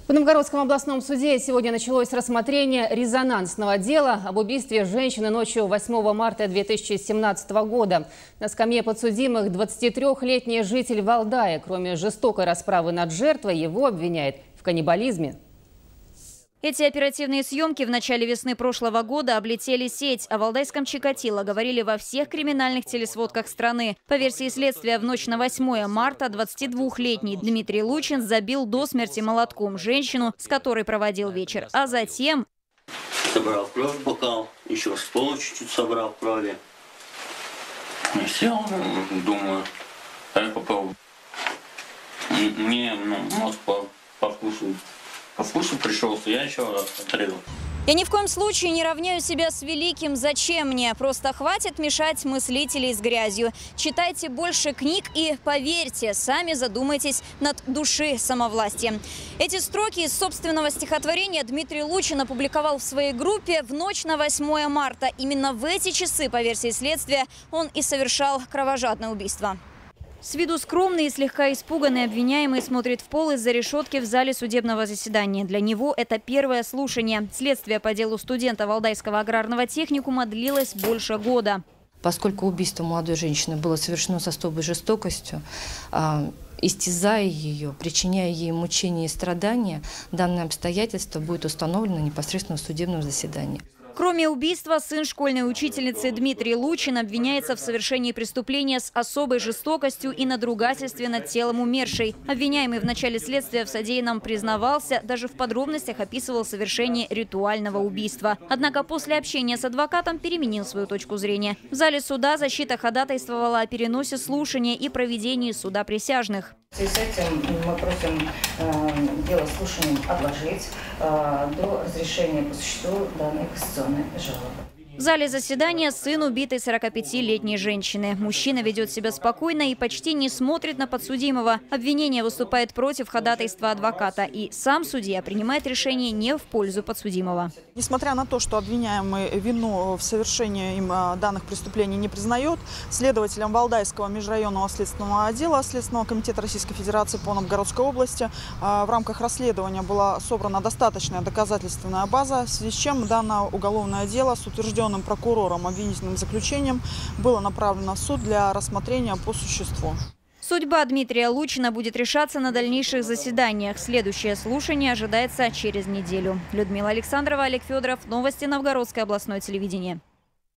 В Новгородском областном суде сегодня началось рассмотрение резонансного дела об убийстве женщины ночью 8 марта 2017 года. На скамье подсудимых 23-летний житель Валдая. Кроме жестокой расправы над жертвой, его обвиняет в каннибализме. Эти оперативные съемки в начале весны прошлого года облетели сеть. О валдайском Чикатило говорили во всех криминальных телесводках страны. По версии следствия, в ночь на 8 марта 22-летний Дмитрий Лучин забил до смерти молотком женщину, с которой проводил вечер. А затем... Собрал кровь в бокал, еще с пола чуть-чуть собрал крови. И сел, думаю, а я попал. Мне мозг покушал. Пришелся, я еще раз отрезал. Я ни в коем случае не равняю себя с великим. Зачем мне? Просто хватит мешать мыслителей с грязью. Читайте больше книг и поверьте, сами задумайтесь над души самовластием. Эти строки из собственного стихотворения Дмитрий Лучин опубликовал в своей группе в ночь на 8 марта. Именно в эти часы, по версии следствия, он и совершал кровожадное убийство. С виду скромный и слегка испуганный обвиняемый смотрит в пол из-за решетки в зале судебного заседания. Для него это первое слушание. Следствие по делу студента Валдайского аграрного техникума длилось больше года. Поскольку убийство молодой женщины было совершено с особой жестокостью, истязая ее, причиняя ей мучения и страдания, данное обстоятельство будет установлено непосредственно в судебном заседании. Кроме убийства, сын школьной учительницы Дмитрий Лучин обвиняется в совершении преступления с особой жестокостью и надругательстве над телом умершей. Обвиняемый в начале следствия в содеянном признавался, даже в подробностях описывал совершение ритуального убийства. Однако после общения с адвокатом переменил свою точку зрения. В зале суда защита ходатайствовала о переносе слушания и проведении суда присяжных. В связи с этим мы просим дело слушания отложить до разрешения по существу данной кассационной жалобы. В зале заседания сын убитой 45-летней женщины. Мужчина ведет себя спокойно и почти не смотрит на подсудимого. Обвинение выступает против ходатайства адвоката. И сам судья принимает решение не в пользу подсудимого. Несмотря на то, что обвиняемый вину в совершении им данных преступлений не признает, следователям Валдайского межрайонного следственного отдела Следственного комитета Российской Федерации по Новгородской области в рамках расследования была собрана достаточная доказательственная база, в связи с чем данное уголовное дело с утвержденным прокурором обвинительным заключением было направлено в суд для рассмотрения по существу. Судьба Дмитрия Лучина будет решаться на дальнейших заседаниях. Следующее слушание ожидается через неделю. Людмила Александрова, Олег Федоров. Новости Новгородское областное телевидение.